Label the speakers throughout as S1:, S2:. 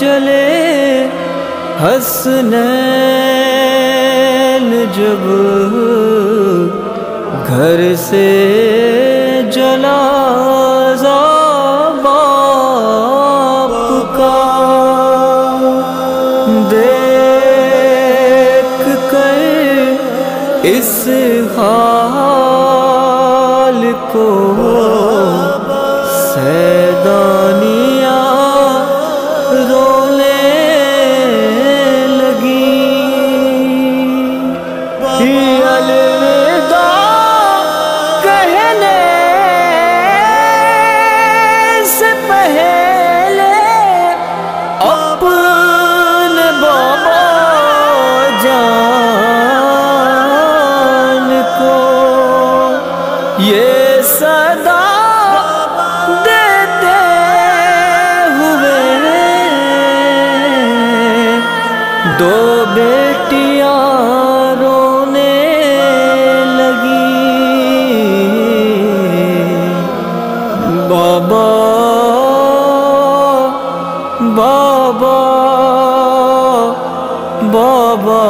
S1: چلے حسنین جب گھر سے جنازہ باپ کا دیکھ کر اس حال کو سیدانیاں رونے لگی، الوداع کہنے سے پہلے اپنے بابا جان کو یہ صدا دیتے ہوئے دو بیٹیاں رونے لگی، بابا بابا بابا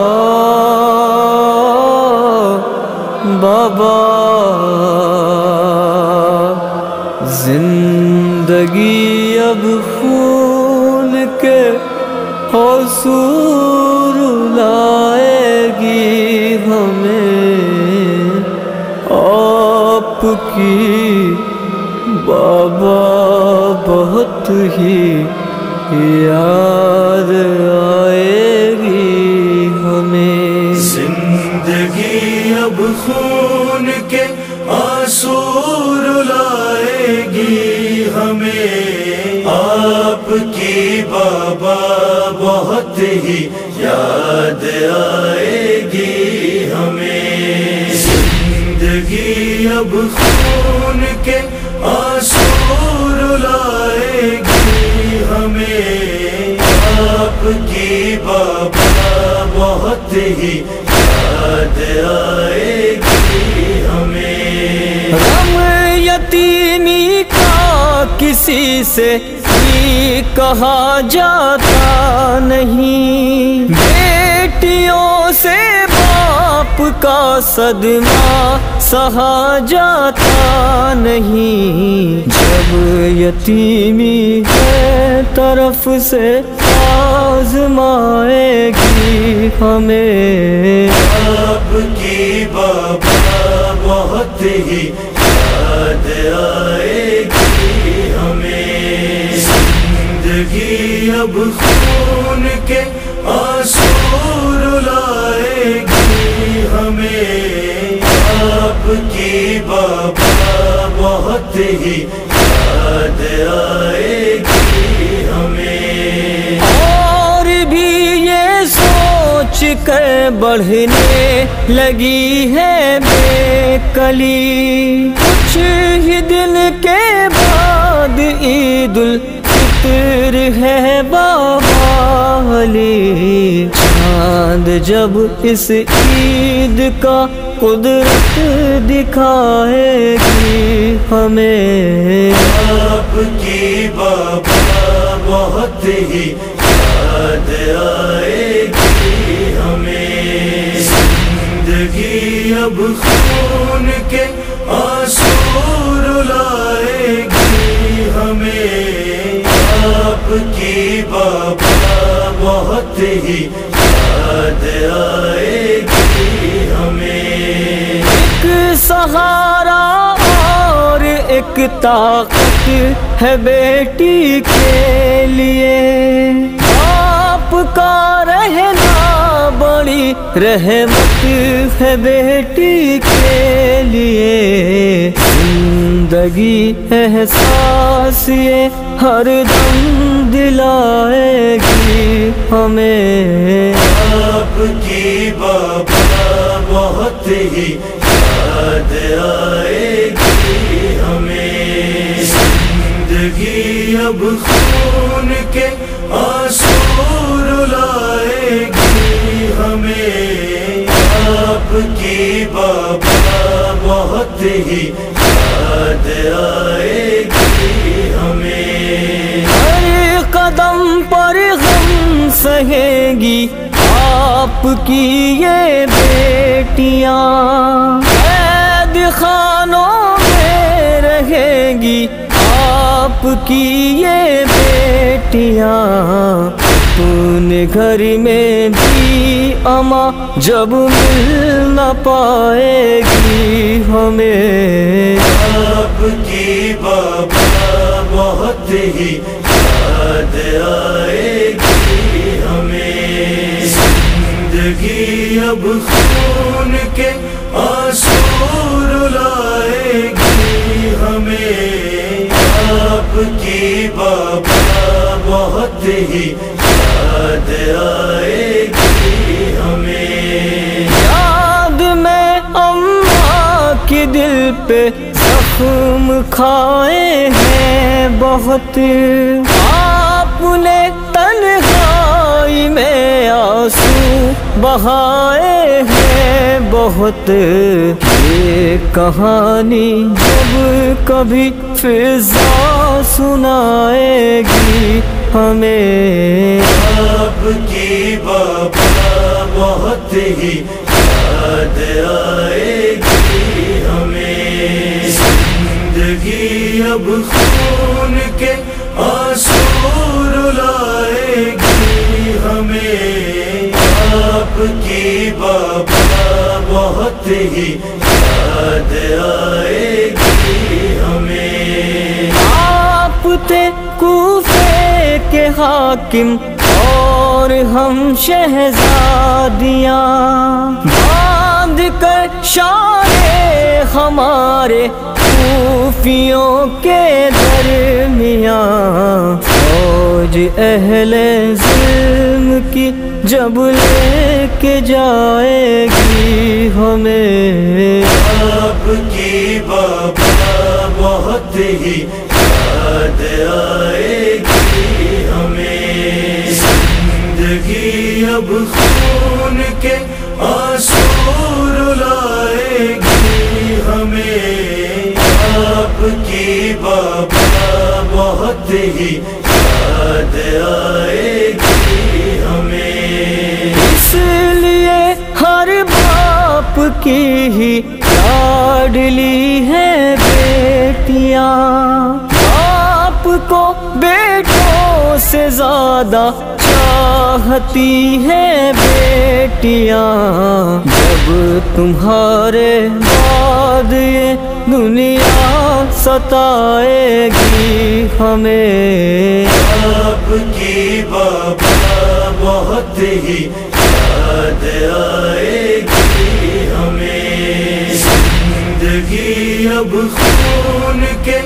S1: بابا زندگی اب خون کے حصول لائے گی ہمیں، آپ کی بابا بہت ہی یاد آئے گی ہمیں۔
S2: زندگی اب خون کے آنسو رلائے گی ہمیں، آپ کی بابا بہت ہی یاد آئے گی ہمیں۔ زندگی اب خون کے آنسو رلائے گی ہمیں، آپ کی بابا بہت ہی یاد آئے گی ہمیں۔
S1: غم یتیمی کا کسی سے ہی کہا جاتا نہیں، بیٹیوں سے باپ کا صدمہ سہا جاتا نہیں، جب یتیمی ہے طرف سے آزمائے گی ہمیں،
S2: آپ کی بابا بہت ہی یاد آئے گی ہمیں۔ زندگی اب خون کے آنسو رلائے گی ہمیں، آپ کی بابا بہت ہی یاد آئے گی ہمیں۔
S1: اور بھی یہ سوچ کر بڑھنے لگی ہے بے کلی، کچھ ہی دن کے بعد عید الفطر ہے بابا علی، چاند جب اس عید کا قدرت دکھائے گی ہمیں،
S2: آپ کی بابا بہت ہی یاد آئے گی ہمیں۔ زندگی اب خون کے آنسو رلائے گی ہمیں، آپ کی بابا بہت ہی یاد آئے گی ہمیں۔
S1: ایک سہارا اور ایک طاقت ہے بیٹی کے لیے، باپ کا رہنا بڑی رحمت ہے بیٹی کے لیے، زندگی احساس یہ ہر دم دلائے گی ہمیں،
S2: آپ کی بابا بہت ہی یاد آئے گی ہمیں۔ زندگی اب خون کے آنسو رلائے گی ہمیں، آپ کی بابا بہت ہی یاد آئے گی ہمیں۔
S1: ہر قدم پر رہیں گی آپ کی یہ بیٹیاں، قید خانوں میں رہیں گی آپ کی یہ بیٹیاں، اپنے گھر میں بھی اماں جب مل نہ پائے گی ہمیں،
S2: آپ کی بابا بہت ہی یاد آئے گی ہمیں، زندگی اب خون کے آنسو رلائے گی ہمیں، آپ کی بابا بہت ہی یاد آئے گی ہمیں،
S1: یاد میں اماں کے دل پہ زخم کھائے ہیں بہت، آپ نے تنہائی میں آنسو بہائے ہیں بہت، یہ کہانی جب کبھی فضا سنائے گی ہمیں،
S2: آپ کی بابا بہت ہی یاد آئے گی ہمیں، زندگی اب خون کے آنسو رلائے گی ہمیں، آپ کی بابا بہت ہی یاد آئے گی ہمیں،
S1: آپ تھے کوفے کے حاکم اور ہم شہزادیاں، باندھ کر شانے ہمارے کوفیوں کے درمیان، فوج اہل ظلم کی جب لے کے جائے گی ہمیں،
S2: آپ کی بابا بہت ہی یاد آئے گی ہمیں، زندگی اب خون کے آنسو رلائے گی ہمیں، آپ کی بابا بہت ہی یاد آئے گی ہمیں،
S1: اس لیے ہر باپ کی ہی لاڈلی ہے بیٹیاں، باپ کو بیٹوں سے زیادہ چاہتی ہے بیٹیاں، جب تمہارے بعد یہ دنیا ستائے گی ہمیں،
S2: آپ کی بابا بہت ہی یاد آئے گی ہمیں، زندگی اب خون کے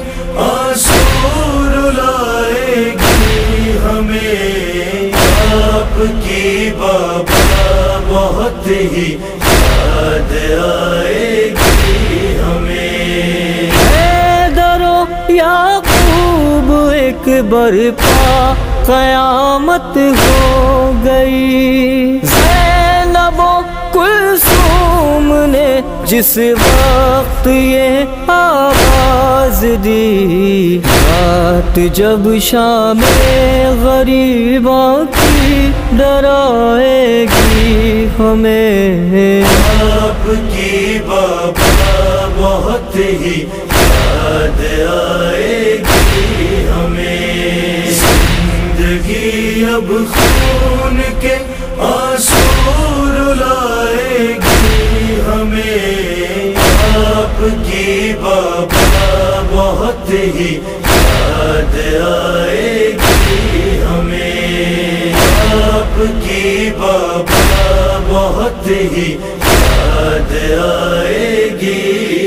S2: آنسو رلائے گی ہمیں، آپ کی بابا بہت ہی یاد آئے گی ہمیں،
S1: حیدر و یعقوب ایک برپا قیامت ہو گئی، زینب و کلثوم نے جس وقت یہ آواز دی، رات جب شام غریبا کی ڈرائے گی ہمیں،
S2: آپ کی بابا بہت ہی یاد آئے گی ہمیں، زندگی اب خون کے آنسو رلائے گی ہمیں، آپ کی بابا بہت ہی یاد آئے گی ہمیں، آپ کی بابا بہت ہی یاد آئے گی